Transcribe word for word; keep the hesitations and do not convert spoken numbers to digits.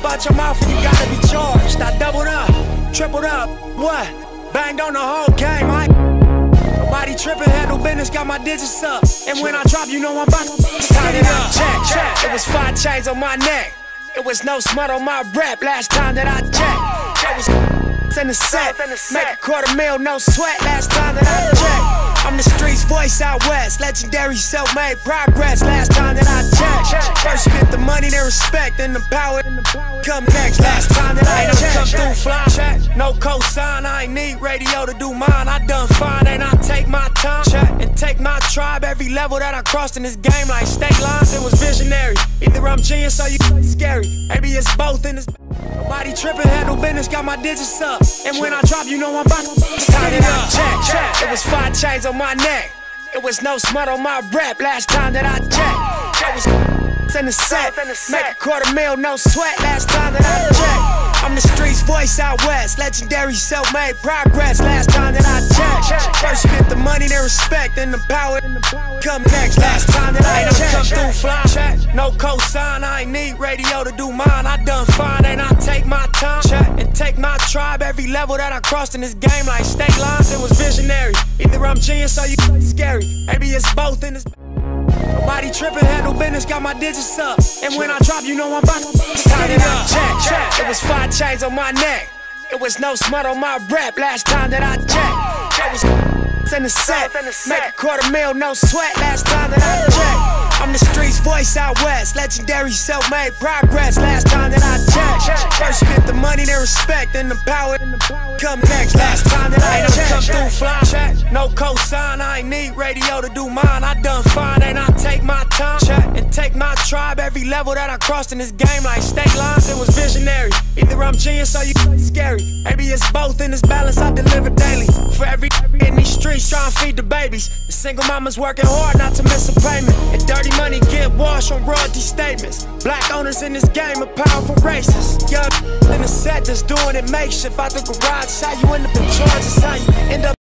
up out your mouth and you gotta be charged. I doubled up, tripled up, what? Banged on the whole game, I nobody tripping, handle business, got my digits up. And when I drop, you know I'm about to set it up. Check, check, it was five chains on my neck. It was no smut on my rep last time that I checked. It was in the set, make a quarter mil, no sweat last time that I checked. I'm the streets voice out west, legendary self-made progress last time that I checked. First you get the money, then respect, then the power come next. Last time that I checked, come through flying, no cosign, I ain't need radio to do mine. I done fine and I take my time and take my tribe. Every level that I crossed in this game like state lines, it was visionary. Either I'm genius or you scary, maybe it's both in this. Nobody tripping, handle business, got my digits up. And when I drop, you know I'm about to set it up. Check, check, it was five chains on my neck. It was no smut on my rep last time that I checked. It was in the set, make a quarter mil, no sweat last time that I checked. I'm the streets voice out west, legendary self-made progress last time that I checked. First you get the money, then respect, then the power come next. Last time that I checked, come through flying, no cosign, I ain't need radio to do mine. I done fine and I take my time and take my tribe. Every level that I crossed in this game like state lines, it was visionary. Either I'm genius or you scary, maybe it's both in this. Nobody tripping, handle business, got my digits up. And when I drop, you know I'm about to set it up. Check, check, it was five chains on my neck. It was no smut on my rep last time that I checked. It was in the set, make a quarter mil, no sweat last time that I checked. I'm the streets voice out west, legendary self-made progress last time that I checked. First you get the money, then respect, then the power come next. Last time that I checked, come through flying, no cosign, I ain't need radio to do mine. I done fine and I take my time and take my tribe. Every level that I crossed in this game like state lines, it was visionary. Either I'm genius or you scary, maybe it's both in this balance I deliver daily. For every in these streets trying to feed the babies, the single mama's working hard not to miss a payment. And dirty money get washed on royalty statements. Black owners in this game are powerful racists. Young in the set that's doing it makeshift out the garage. How you end up in charge is how you end up